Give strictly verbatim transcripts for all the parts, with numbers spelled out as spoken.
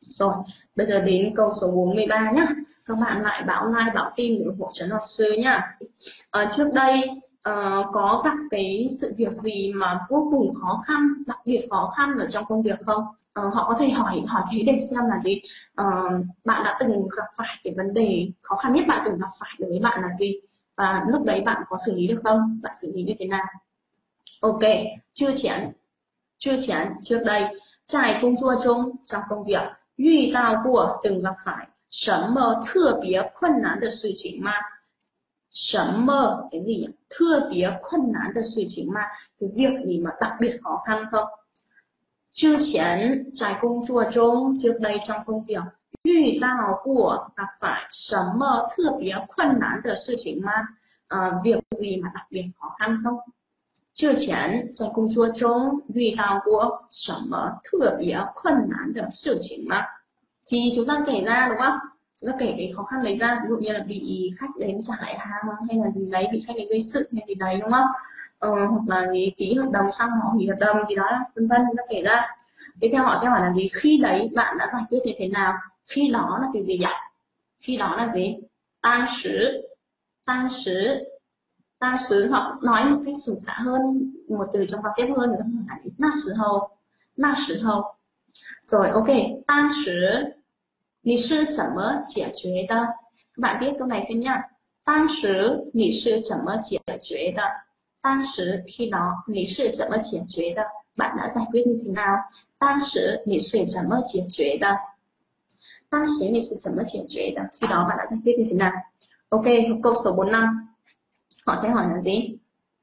Rồi, bây giờ đến câu số bốn mươi ba nhá. Các bạn lại báo like, báo tin để ủng hộ Trấn Học Sư nhá. À, trước đây uh, có gặp cái sự việc gì mà vô cùng khó khăn, đặc biệt khó khăn ở trong công việc không? Uh, họ có thể hỏi hỏi thế để xem là gì. Uh, bạn đã từng gặp phải cái vấn đề khó khăn nhất bạn từng gặp phải đối với bạn là gì? Và lúc đấy bạn có xử lý được không? Bạn xử lý như thế nào? Ok, chưa chén, chưa chén trước đây, tại công作中 trong công việc, 遇到过 từng gặp phải 什么特别困难的事情吗？什么 cái gì nhỉ? 特别困难的事情吗? Cái việc gì mà đặc biệt khó khăn không? 之前在工作中 trước đây trong công việc 遇到过 gặp phải 什么特别困难的事情吗? À, việc gì mà đặc biệt khó khăn không? 之前在工作中遇到过什么特别困难的事情吗? Thì chúng ta kể ra đúng không? Chúng ta kể cái khó khăn lấy ra, ví dụ như là bị khách đến trả lại hàng hay là gì đấy, bị khách đến gây sự hay gì đấy đúng không? Ờ, hoặc là gì ký hợp đồng xong họ hủy hợp đồng gì đó, vân vân, chúng ta kể ra. Tiếp theo họ sẽ hỏi là gì? Khi đấy bạn đã giải quyết như thế nào? Khi đó là cái gì nhỉ? Khi đó là gì? Tang sử, tang sử, tang sử họ nói một cách sủng sạ hơn, một từ trong giao tiếp hơn nữa là gì? Na sử hầu, na sử hầu. Rồi ok, tang sử 你是怎么解决的? Các bạn viết câu này xem nhá. 当时你是怎么解决的? 当时 khi đó 你是怎么解决的? Bạn đã giải quyết như thế nào? 当时你是怎么解决的? 当时你是怎么解决的? Khi đó bạn đã giải quyết như thế nào? Ok, câu số bốn mươi lăm. Họ sẽ hỏi là gì?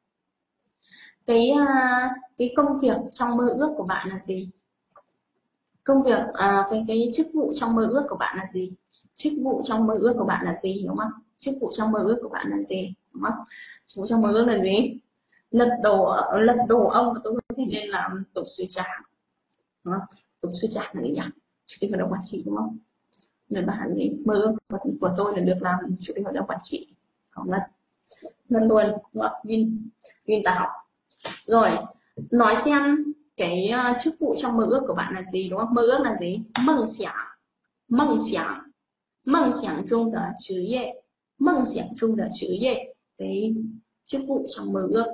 Cái cái công việc trong mơ ước của bạn là gì? Công việc à, cái cái chức vụ trong mơ ước của bạn là gì? Chức vụ trong mơ ước của bạn là gì đúng không? Chức vụ trong mơ ước của bạn là gì đúng không? Chức vụ trong mơ ước là gì? Lật đổ lật đổ ông tôi có thể nên làm tổ sư tràng đúng không? Tổ sư tràng là gì nhỉ? Chủ tịch hội đồng quản trị đúng không? Nên bạn là gì? Mơ ước của, của tôi là được làm chủ tịch hội đồng quản trị. Không ngân ngân luôn đúng không? Vin Vin Tảo. Rồi nói xem cái uh, chức vụ trong mơ ước của bạn là gì đúng không? Mơ ước là gì? Mộng想, mộng想, mộng想中的职业, mộng想中的职业, cái chức vụ trong mơ ước.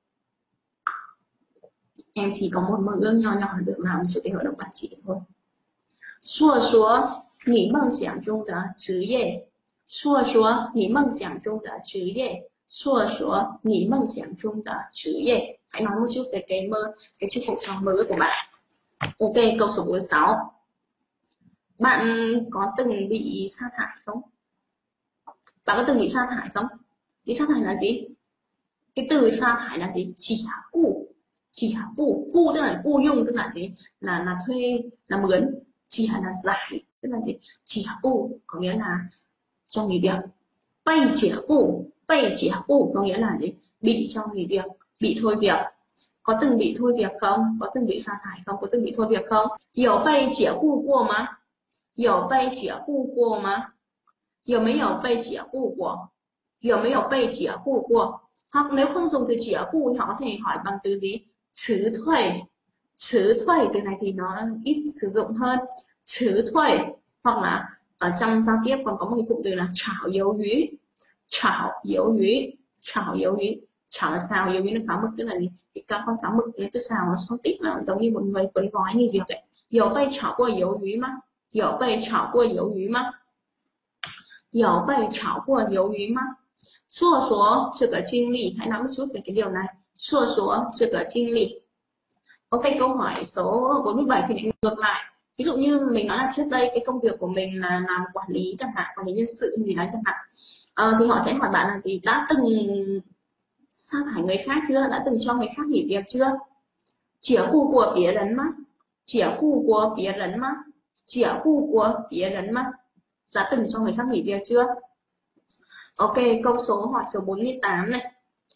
Em chỉ có một mơ ước nho nhỏ được làm chủ tịch hội đồng quản trị thôi. 说说你梦想中的职业，说说你梦想中的职业，说说你梦想中的职业. Hãy nói một chút về cái mơ, cái chức vụ trong mơ ước của bạn. Ok, câu số bốn mươi sáu. Bạn có từng bị sa thải không? Bạn có từng bị sa thải không? Bị sa thải là gì? Cái từ sa thải là gì? Chỉ hạ cụ. Chỉ hạ cụ. Cụ tức là cụ用tức là gì? Là là thuê, là mướn. Chỉ hạ là giải, tức là gì? Chỉ hạ cụ có nghĩa là cho nghỉ việc. Bay chỉ hạ cụ. Bay chỉ hạ cụ có nghĩa là gì? Bị cho nghỉ việc, bị thôi việc. Có từng bị thôi việc không? Có từng bị sa thải không? Có từng bị thôi việc không? Có bị解雇过吗? Có bị解雇过吗? 有没有被解雇过? 有没有被解雇过? Hoặc nếu không dùng từ解雇thì họ có thể hỏi bằng từ gì? Chứ thuê. Chứ thuê từ này thì nó ít sử dụng hơn. Chứ thuê. Hoặc là ở trong giao tiếp còn có một cái cụm từ là chảo yếu úy. Chảo yếu úy. Chảo yếu úy. Chảo là xào, yếu úy là pháo mực, tức là gì? Thì các con pháo mực cái xào nó xoắn tích là giống như một người quấn gói nghỉ việc ấy. Có bị chảo qua yếu úy mà? Có bị chảo qua yếu úy mà? 有被炒过鱿鱼吗？说说这个经历, hãy nói một chút về cái điều này. 说说这个经历. Ok, câu hỏi số bốn mươi bảy thì lại ngược lại. Ví dụ như mình nói là trước đây cái công việc của mình là làm quản lý chẳng hạn, quản lý nhân sự gì đó chẳng hạn. À, thì họ sẽ hỏi bạn là gì? Đã từng sa thải người khác chưa? Đã từng cho người khác nghỉ việc chưa? 解雇过别人吗? 解雇过别人吗? 解雇过别人吗? Đã từng cho người khác nghỉ việc chưa? Ok, câu số hỏi số bốn mươi tám này.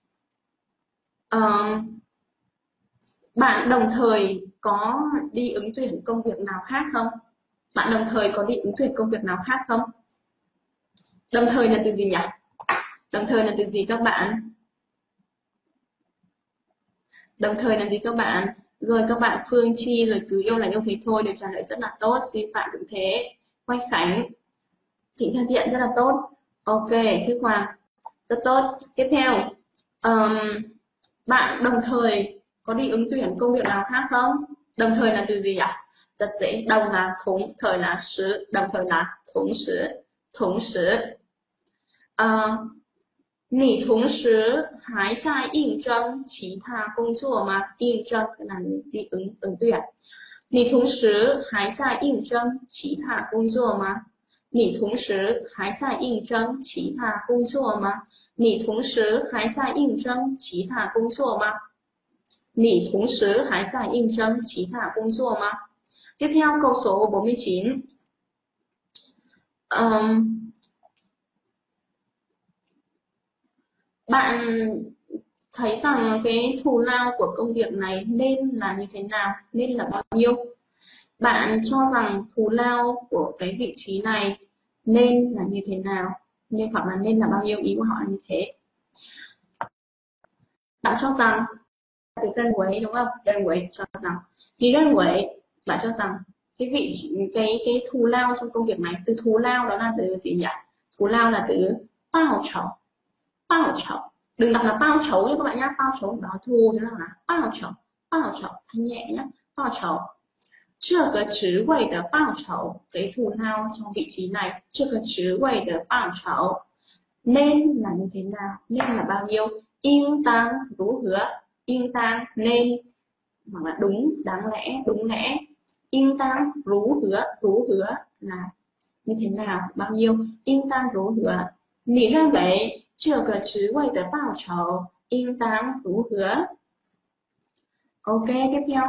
À, bạn đồng thời có đi ứng tuyển công việc nào khác không? Bạn đồng thời có đi ứng tuyển công việc nào khác không? Đồng thời là từ gì nhỉ? Đồng thời là từ gì các bạn? Đồng thời là gì các bạn? Rồi các bạn Phương Chi rồi cứ yêu là yêu thế thôi đều trả lời rất là tốt. Duy Phạm cũng thế. Quay Khánh, Thịnh Thân Thiện rất là tốt. Ok, Thư Hoàng rất tốt. Tiếp theo, um, bạn đồng thời có đi ứng tuyển công việc nào khác không? Đồng thời là từ gì ạ? Rất dễ. Đồng là thúng, thời là sứ, đồng thời là thúng sứ, thúng sứ. Uh, 你同时还在应征其他工作吗？应征là đi ứng ứng tuyển. 你同时还在应征其他工作吗？你同时还在应征其他工作吗？你同时还在应征其他工作吗？你同时还在应征其他工作吗？Tiếp theo câu số bốn mươi chín. Um, bạn thấy rằng cái thù lao của công việc này nên là như thế nào? Nên là bao nhiêu? Bạn cho rằng thù lao của cái vị trí này nên là như thế nào? Nên hoặc là nên là bao nhiêu? Ý của họ là như thế. Bạn cho rằng từ đơn quấy đúng không? Đơn quấy cho rằng thì đơn quấy bạn cho rằng cái vị trí cái cái thù lao trong công việc này, từ thù lao đó là từ gì nhỉ? Thù lao là từ bao trầu, bao trầu. Đừng đọc là bao trầu nhé các bạn nhé, bao trầu đó thù thế nào là bao trầu, bao trầu thanh nhẹ nhé, bao trầu. 这个职位的报酬 cái thù lao trong vị trí này, 这个职位的报酬 nên là như thế nào, nên là bao nhiêu? 应当如何 应当 nên hoặc là đúng, đáng lẽ, đúng lẽ. 应当如何 如何 là như thế nào, bao nhiêu. 应当如何 你认为这个职位的报酬应当如何 Ok, tiếp theo.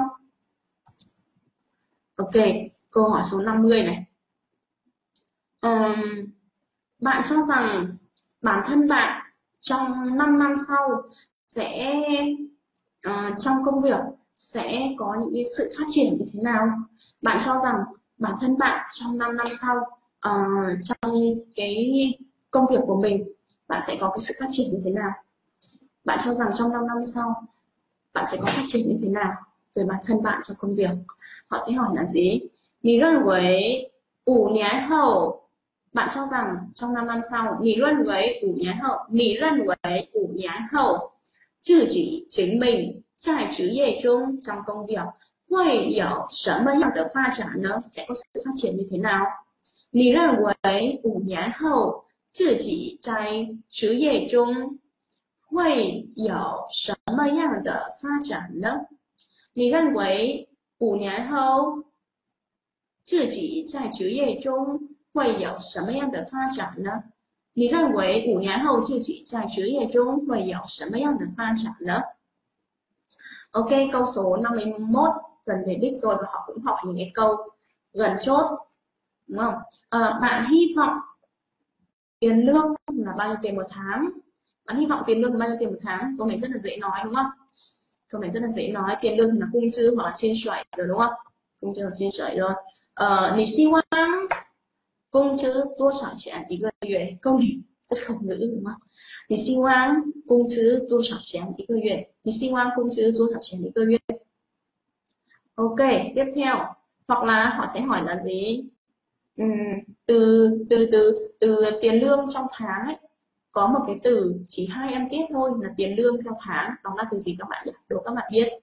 Ok, câu hỏi số năm mươi này. Um, bạn cho rằng bản thân bạn trong năm năm sau sẽ uh, trong công việc sẽ có những cái sự phát triển như thế nào? Bạn cho rằng bản thân bạn trong năm năm sau uh, trong cái công việc của mình bạn sẽ có cái sự phát triển như thế nào? Bạn cho rằng trong năm năm sau bạn sẽ có phát triển như thế nào về bản thân bạn trong công việc? Họ sẽ hỏi là gì? 你认为五年后 bạn cho rằng trong năm năm sau 你认为五年后你认为五年后自己chứng minh 在职业中 trong công việc 会有什么样的发展呢 sẽ có sự phát triển như thế nào? 你认为五年后自己在职业中会有什么样的发展呢？你认为五年后自己在职业中会有什么样的发展呢？你认为五年后自己在职业中会有什么样的发展呢 Ok, câu số năm mươi mốt gần về đích rồi và họ cũng hỏi những cái câu gần chốt, đúng không? À, bạn hy vọng tiền lương là bao nhiêu tiền một tháng? Bạn hy vọng tiền lương là bao nhiêu tiền một tháng? Câu này rất là dễ nói đúng không? Câu này rất là dễ nói, tiền lương là cung dư hoặc là xin sợi rồi đúng không? Cung dư hoặc xin sợi rồi. Ờ, 你希望工资多少钱一个月？câu này rất khổng ngữ đúng không? 你希望工资多少钱一个月？你希望工资多少钱一个月 Ok, tiếp theo hoặc là họ sẽ hỏi là gì? Uhm, từ từ từ từ tiền lương trong tháng ấy có một cái từ chỉ hai âm tiết thôi là tiền lương theo tháng, đó là từ gì các bạn nhỉ? Đố các bạn biết.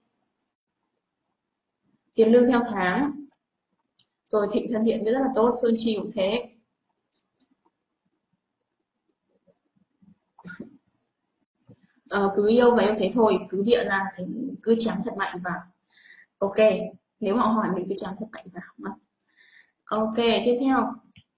Tiền lương theo tháng. Rồi Thịnh Thân Thiện rất là tốt, Phương Chi cũng thế. Ờ, cứ yêu và yêu thế thôi, cứ bịa ra thì cứ chém thật mạnh vào. Ok, nếu họ hỏi mình cứ chém thật mạnh vào. Ok, tiếp theo.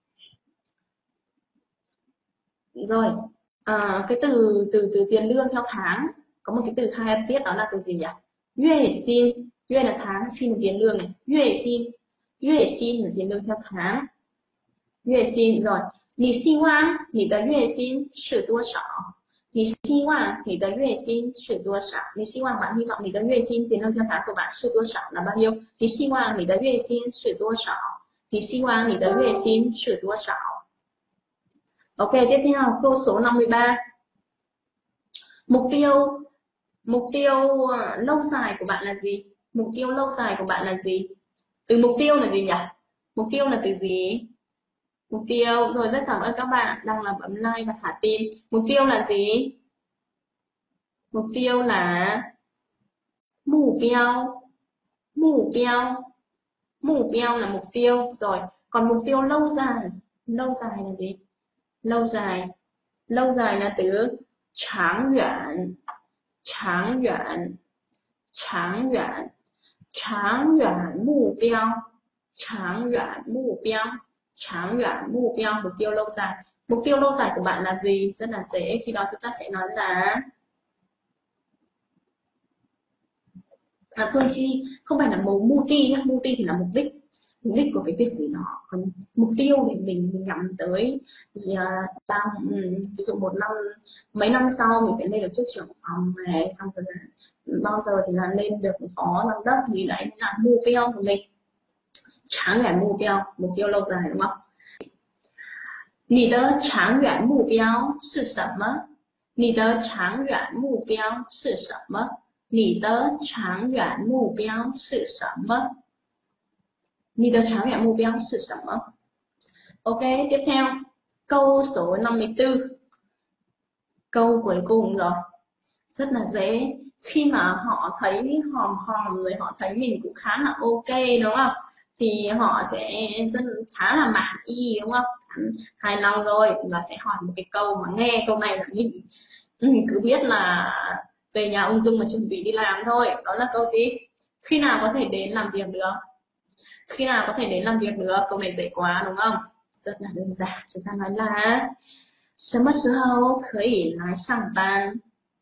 Rồi, à, cái từ từ từ tiền lương theo tháng có một cái từ hai âm tiết đó là từ gì nhỉ? Yue xin, yue là tháng, xin là tiền lương này. Yue xin, yue xin là tiền lương theo tháng. Yue xin rồi. 你希望你的月薪是多少？你希望你的月薪是多少？你希望 bạn hy vọng 你的月薪 tiền lương theo tháng của bạn 是多少 là bao nhiêu? 你希望你的月薪是多少？你希望你的月薪是多少？ Ok, tiếp theo câu số năm mươi ba. Mục tiêu mục tiêu uh, lâu dài của bạn là gì? Mục tiêu lâu dài của bạn là gì? Từ mục tiêu là gì nhỉ? Mục tiêu là từ gì? Mục tiêu. Rồi, rất cảm ơn các bạn đang là bấm like và thả tim. Mục tiêu là gì? Mục tiêu là mục tiêu. Mục tiêu. Mục tiêu là mục tiêu. Rồi, còn mục tiêu lâu dài. Lâu dài là gì? Lâu dài. Lâu dài là từ長遠.長遠.長遠.長遠mục tiêu.長遠mục tiêu.長遠mục tiêu, mục tiêu lâu dài. Mục tiêu lâu dài của bạn là gì? Rất là dễ, khi đó chúng ta sẽ nói là à, Phương Chi, không phải là mục multi nhé, multi thì là mục đích, mục đích của cái việc gì đó, còn mục tiêu thì mình, mình nhắm tới thì à, đang ừ, ví dụ một năm, mấy năm sau mình phải lên được chức trưởng phòng này, xong rồi là bao giờ thì là lên được phó giám đốc, thì đấy là mục tiêu của mình.長遠目標, mục tiêu lâu dài đúng không? 你的长远目标是什么？你的长远目标是什么？你的长远目标是什么？你的长远目标是什么？Ok, tiếp theo câu số năm mươi tư, câu cuối cùng rồi, rất là dễ. Khi mà họ thấy hòm hòm rồi họ thấy mình cũng khá là ok đúng không, thì họ sẽ rất khá là mãn y đúng không, hài lòng rồi, và sẽ hỏi một cái câu mà nghe câu này là mình ừ, cứ biết là về nhà ung dung mà chuẩn bị đi làm thôi. Đó là câu gì? Khi nào có thể đến làm việc được? Khi nào có thể đến làm việc được? Câu này dễ quá đúng không? Rất là đơn giản, chúng ta nói là 什么时候可以来上班？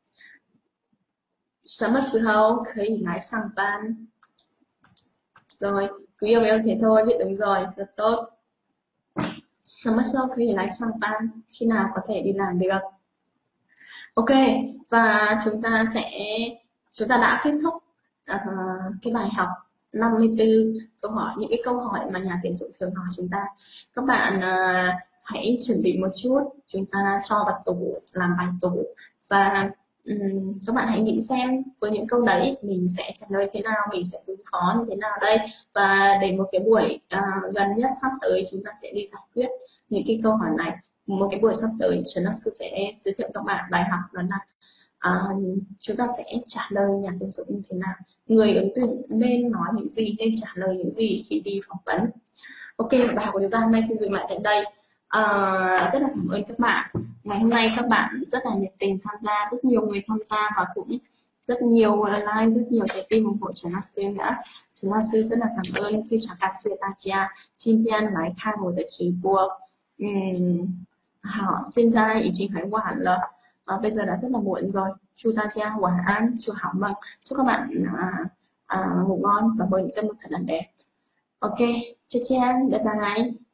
什么时候可以来上班？ Rồi, cứ yêu yêu thế thôi, biết đúng rồi, rất tốt. 什么时候可以来上班？ Khi nào có thể đi làm được? Ok, và chúng ta sẽ chúng ta đã kết thúc uh, cái bài học năm mươi tư câu hỏi, những cái câu hỏi mà nhà tuyển dụng thường hỏi chúng ta. Các bạn uh, hãy chuẩn bị một chút, chúng ta cho vào tủ làm bài tủ, và um, các bạn hãy nghĩ xem với những câu đấy mình sẽ trả lời thế nào, mình sẽ ứng phó như thế nào đây, và để một cái buổi uh, gần nhất sắp tới chúng ta sẽ đi giải quyết những cái câu hỏi này. Một cái buổi sắp tới Trần Lão Sư sẽ giới thiệu các bạn bài học đó là à, chúng ta sẽ trả lời nhà tuyển dụng như thế nào, người ứng tuyển nên nói những gì, nên trả lời những gì khi đi phỏng vấn. Ok, bài học của chúng ta hôm nay xin dừng lại tại đây. À, rất là cảm ơn các bạn. Ngày hôm nay các bạn rất là nhiệt tình tham gia, rất nhiều người tham gia, và cũng rất nhiều like, rất nhiều trái tim ủng hộ Trần Lão Sư nữa. Trần Lão Sư rất là cảm ơn. 非常感谢大家今天来看我的直播。嗯，好，现在已经很晚了，à, bây giờ đã rất là muộn rồi. Chúc大家晚安, chúc hảo mộng, chúc các bạn à, à, ngủ ngon và mơ những giấc mơ thật là đẹp. Ok, chào chào, bye bye.